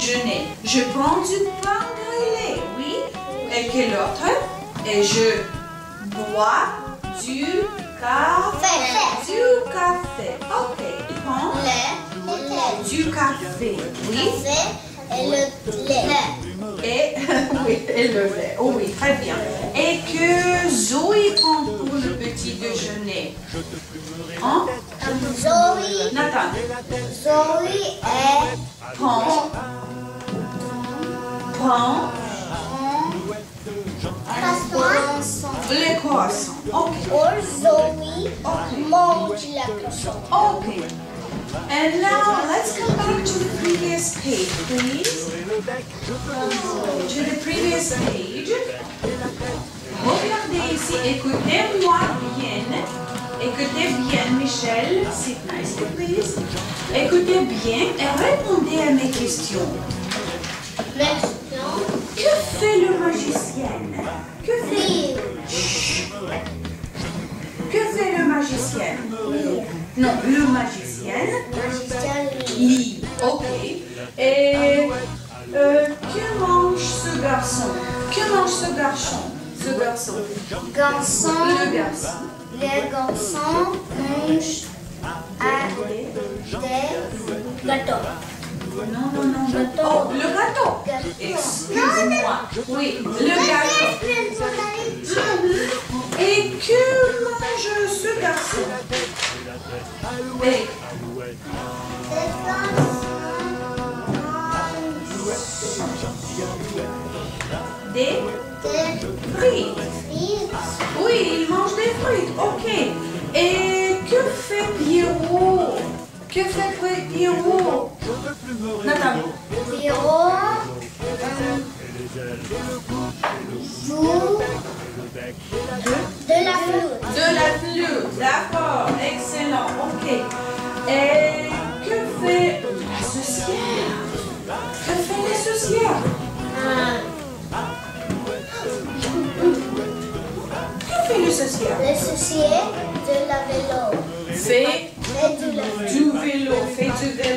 déjeuner. Je prends du pain grillé, oui. Et quel autre? Et je bois du café. Du café. Ok. Il prend du café, oui. Et le lait. Et, oui, et le lait. Oh oui, très bien. Et que Zoé prend pour le petit déjeuner? Hein? Zoé. Nathan. Zoé est Prend. croissant. Les croissants. Ok. Or Zoé mange la croissant. Okay. And now let's come back to the previous page, please. To the previous page. Regardez ici, écoutez-moi bien. Écoutez bien, Michel. Sit nicely, please. Écoutez bien et répondez à mes questions. Que fait le magicien? Que fait le magicien? Non, le magicien lit. Ok. Et que mange ce garçon? Que mange ce garçon? Ce garçon. Le garçon. Les garçons mangent des gâteaux. Non. Oh, le gâteau. Excuse-moi. Oui, le gâteau. Et que mange ce garçon? Et des fruits. Oui, il mange des fruits. Ok. Et que fait Pierrot? Que fait Pierrot? Nathan. Pierrot joue de la flûte. De la flûte, d'accord, excellent, ok. Et que fait la sorcière? Que fait la sorcière? Que fait le sorcière? Le sorcier de la vélo. Fait Fait du du vélo, fait du vélo.